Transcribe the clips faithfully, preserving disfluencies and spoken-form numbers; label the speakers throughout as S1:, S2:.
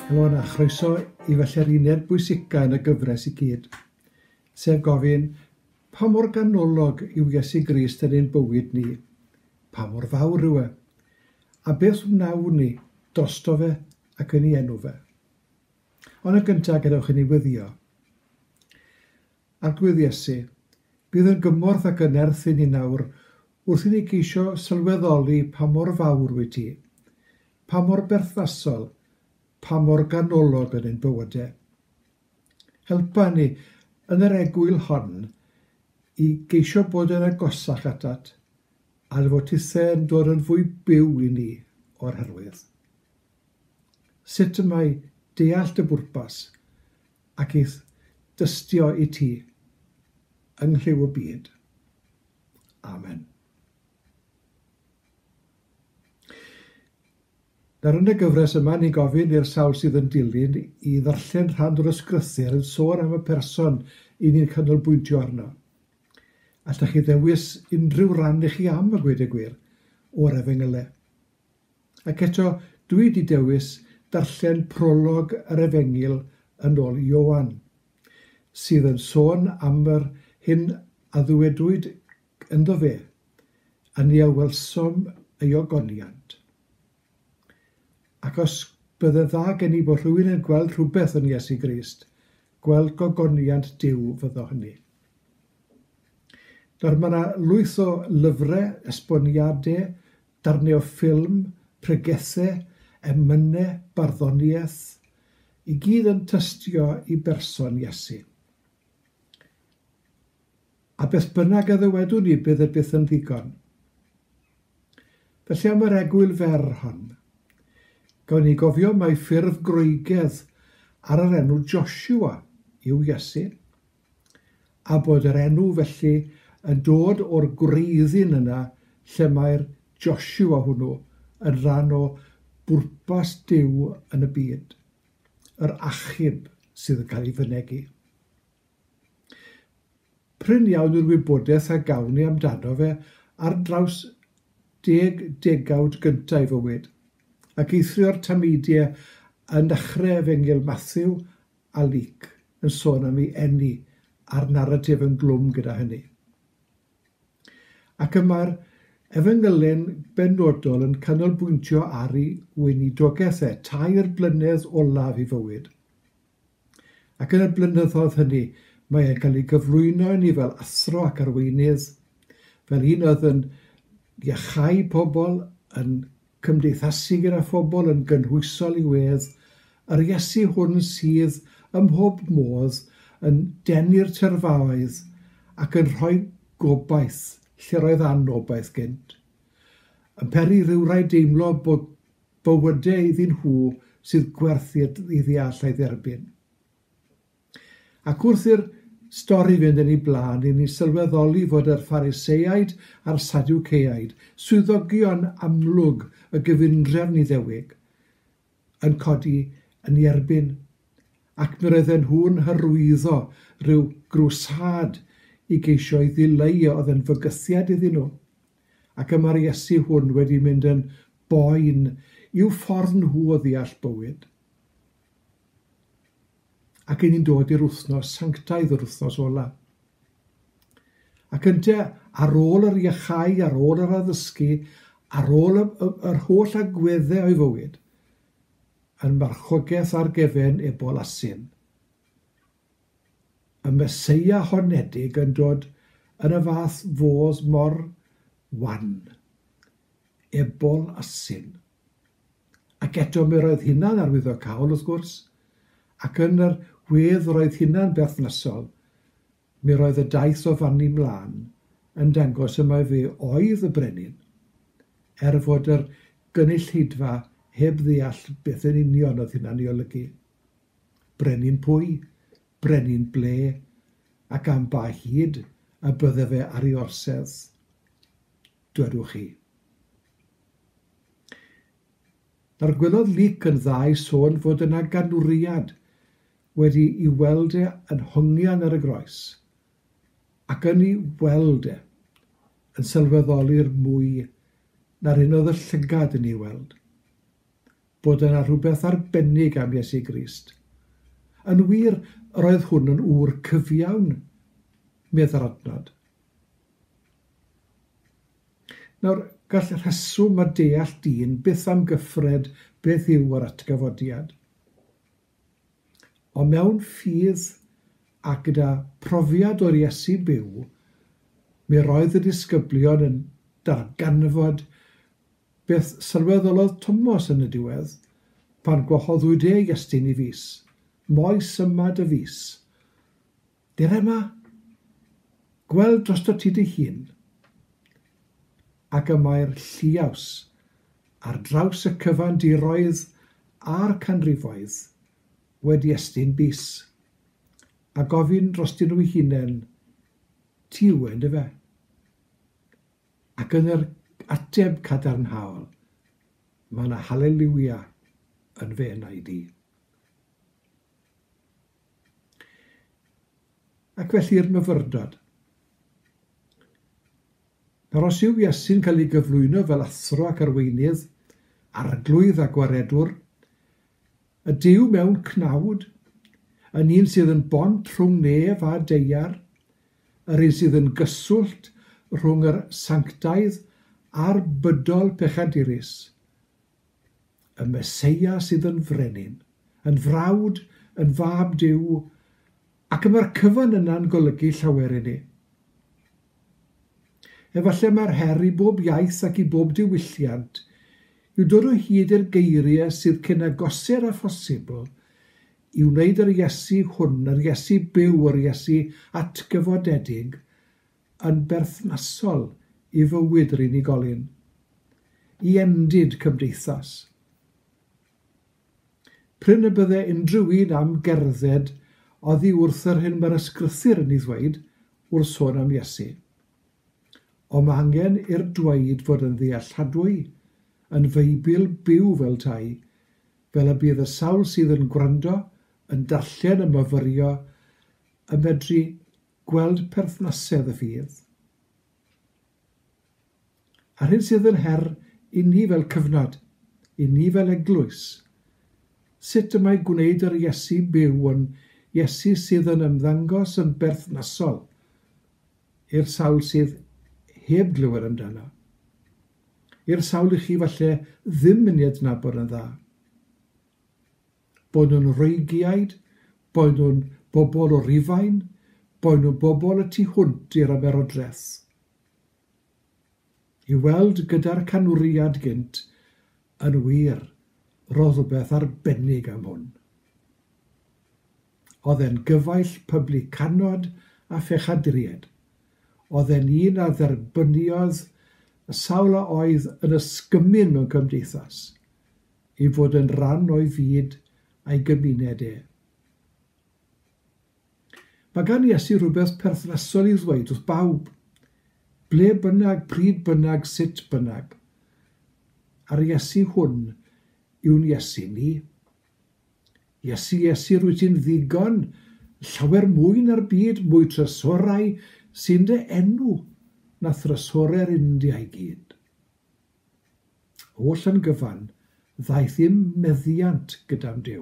S1: Helo yna, chroeso i felly'r uned bwysicaf yn y gyfres i gyd, sef gofyn pa mor ganolog yw Iesu Grist yn ein bywyd ni, pa mor fawr yw e, a beth wnawn ni drosto fe ac yn ei enw fe. Ond yn gyntaf gadewch i ni weddio. Arglwydd Iesu, bydd yn gymorth ac yn erth i ni nawr wrth i ni geisio sylweddoli pa mor fawr wyt ti, pa mor berthnasol, pa mor ganolog yn ein bywydau. Helpa ni yn yr egwyl hon i geisio bod yn agosach atat a fod tithau yn dod yn fwy byw i ni o'r herwydd. Sut y mae deall dy bwrpas ac eith dystio i ti yng nghliw y byd. Amen. Nawr yn y gyfres yma, ni gofyn i'r sawl sydd yn dilyn i ddarllen rhan o'r ysgrythur yn sôn am y person i ni'n canolbwyntio arno. Allwch chi ddewis unrhyw ran i chi am y gweud y gwir o'r Efengylau. Ac eto, dwi wedi dewis darllen prolog yr Efengyl yn ôl Ioan, sydd yn sôn am yr hyn a ddwedwyd ynddo fe, a ni awelsom ei ogoniant. Ac os bydde dda gen i bod rhywun yn gweld rhywbeth yn Iesu Grist, gweld gogoniant Duw fyddo hynny. Nawr mae yna lwyth o lyfrau, esboniadau, darnau o ffilm, pregethau, emynau, barddoniaeth, i gyd yn tystio i berson Iesu. A beth bynnag a ddywedwn ni bydd y byth yn ddigon. Felly am yr egwyl fer hon, gawn ni gofio mai ffurf groegedd ar yr enw Joshua yw Iesu, a bod yr enw felly yn dod o'r gwreiddyn yna lle mae'r Joshua hwnnw yn rhan o bwrpas Duw yn y byd, yr achub sydd yn cael ei fynegu. Pryn iawn yw'r wybodaeth a gawn ni amdano fe ar draws deg degawd gyntaf i fywyd, ac eithrio'r tameidie yn dechrau Efengyl Matthew a Luc yn sôn am ei eni a'r naratif yn glwm gyda hynny. Ac yma'r Efengylau'n benodol yn canolbwyntio ar ei weinidogaethau, tair blynedd olaf i fywyd. Ac yn y blynyddoedd hynny, mae e'n cael ei gyflwyno i ni fel athro ac arweinydd, fel un oedd yn iachau pobl, yn cymdeithasu gyda phobl, yn gynhwysol i wedd, yr Iesu hwn sydd ym mhob modd yn denu'r terfaoedd ac yn rhoi gobaith lle roedd anobaith gynt. Yn peri ryw rai deimlo bod bywydau iddyn nhw sydd gwerthu i ddeall ei dderbyn. Ac wrth i'r stori fynd yn ei blaen, i ni sylweddoli fod yr Phariseiaid a'r Sadwceaid, swyddogion amlwg y gyfundrefn Iddewig, yn codi yn ei erbyn, ac mi roedden nhw'n hyrwyddo rhyw grwsad i geisio ei ddileu oedd yn fygythiad iddyn nhw. Ac yma'r Iesu hwn wedi mynd yn boen i'w ffordd nhw o ddeall bywyd. Ac yn ni'n dod i'r wythnos sanctaidd yr wythnos ola. Ac ynte, ar ôl yr iachau, ar ôl yr addysgu, ar ôl yr holl agweddau o'i fywyd, yn marchogaeth ar gefen ebol asyn. Y Meseia honedig yn dod yn y fath fodd mor wan, ebol asyn. Ac eto mi roedd hynna'n arwyddo cawl wrth gwrs, ac yn yr wedd roedd hynna'n berthnasol, mi roedd y daith o fan i mlaen yn dangos y mae fe oedd y brenin, er fod yr gynulleidfa heb ddeall beth yn union oedd hynna'n ei olygu. Brenin pwy, brenin ble, ac am ba hyd y bydde fe ar ei orsedd. Dwedwch chi. Nawr gwelodd Luc yn dda i sôn fod yna ganwriad wedi i weld e yn hongian ar y groes, ac yn ei weld e yn sylweddoli'r mwy na'r un oedd y llygad yn ei weld. bod yna rhywbeth arbennig am Iesu Grist. Yn wir, roedd hwn yn ŵr cyfiawn, medda'r adnod. Nawr, gall rheswm a deall dyn byth am gyffred beth yw yr atgyfodiad. Ond mewn ffydd a gyda profiad o'r Iesu byw, mi roedd y disgyblion yn darganfod beth sylweddolodd Thomas yn y diwedd pan gwahoddwyd e Iestyn i fus, moes yma dy fus. Dere yma, gweld drosto ti dy hun, ac y mae'r lliaws ar draws y cyfandiroedd a'r canrifoedd wedi estyn bus, a gofyn drostyn nhw eu hunain, ti yw yn dy fe. Ac yn yr ateb cadarnhaol, mae yna haleluia yn fe na i di. Ac felly'r myfyrdod. Nawr os yw Iesu'n cael ei gyflwyno fel athro ac arweinydd, arglwydd a gwaredwr, y Duw mewn cnawd, yn un sydd yn bont rhwng nef a deiar, yr un sydd yn gyswllt rhwng yr sanctaidd a'r bydol pechadurus, y Meseia sydd yn frenin, yn frawd, yn fab Duw, ac y mae'r cyfan yna'n golygu llawer i ni. Efallai mae'r her i bob iaith ac i bob diwylliant yw dod o hyd i'r geiriau sydd cyn agosed a phosibl i wneud yr Iesu hwn, yr Iesu byw, yr Iesu atgyfodedig, yn berthnasol i fywyd yr unigolyn, i endid cymdeithas. Pryn y bydde unrhyw un am gerdded oddi wrth yr hyn mae'r ysgrythyr yn ei ddweud wrth sôn am Iesu. Ond mae angen i'r dweud fod yn ddealladwy, yn feibl byw fel tai, fel y bydd y sawl sydd yn gwrando, yn darllen y myfyrio, yn medru gweld perthnasedd y ffydd. A'r hyn sydd yn her i ni fel cyfnod, i ni fel eglwys, sut y mae gwneud yr Iesu byw yn Iesu sydd yn ymddangos yn berthnasol i'r sawl sydd heb glywed amdano. I'r sawl i chi falle ddim yn ei adnabod yn dda. Bod nhw'n reigiaid, bod nhw'n bobl o Rifain, bod nhw'n bobl y tu hwnt i'r ymerodraeth. I weld gyda'r canwriad gynt yn wir, roedd rhywbeth arbennig am hwn. Oedd e'n gyfaill publicanod a phechaduried. Oedd e'n un a dderbyniodd y sawl a oedd yn ysgymyn mewn cymdeithas i fod yn rhan o'i fyd a'i gymuned e. Mae gan Iesu rhywbeth perthnasol i ddweud wrth bawb, ble bynnag, pryd bynnag, sut bynnag. A'r Iesu hwn yw'n Iesu ni. Iesu, Iesu, rwy ti'n ddigon, llawer mwy na'r byd, mwy trysorau, sy'n dy enw na thrysorau'r India i gyd. Oll yn gyfan, ddaeth ddim meddiant gyda'n Duw.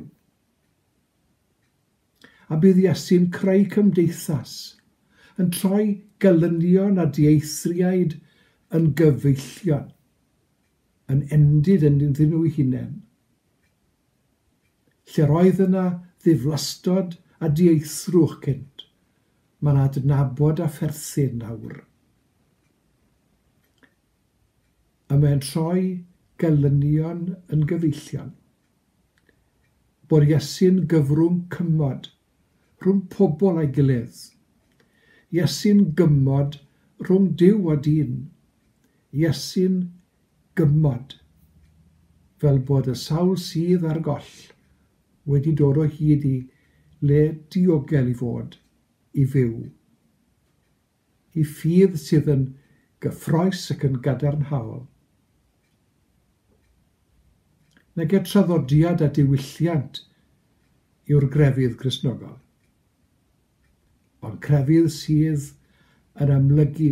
S1: A bydd Iesu'n creu cymdeithas, yn troi gelynion a dieithriaid yn gyfeillion, yn endid yn iddyn nhw eu hunain. Lle roedd yna ddiflastod a dieithrwch cynt, mae'n adnabod a pherthyn nawr. A mae'n troi gelynion yn gyfeillion. Bod Iesu'n gyfrwng cymod rhwng pobl a'i gilydd. Iesu'n gymod rhwng Duw a dyn. Iesu'n gymod fel bod y sawl sydd ar goll wedi dod o hyd i le diogel i fod, i fyw. I ffydd sydd yn gyffroes ac yn gadarnhaol. Nag e traddodiad a diwylliant yw'r grefydd Cristnogol, ond crefydd sydd yn amlygu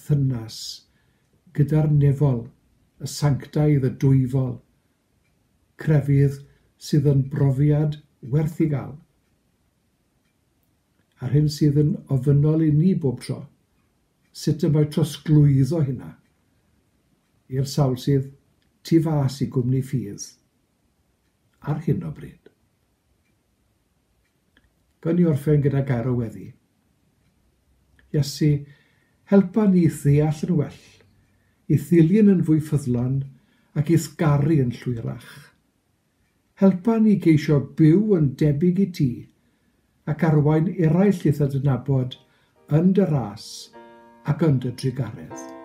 S1: perthynas gyda'r nefol, y sanctaidd, y dwyfol, crefydd sydd yn brofiad werth i gael. A'r hyn sydd yn ofynnol i ni bob tro, sut y mae trosglwyddo hynna i'r sawl sydd tu fas i gwmni ffydd ar hyn o bryd. Gawn ni orffen gyda gair o weddi. Iesu, helpa ni ddeall yn well, i ddilyn yn fwy ffyddlon ac i thgaru yn llwyrach. Helpa ni geisio byw yn debyg i ti ac arwain eraill i ddadnabod yn dy ras ac yn dy drigaredd.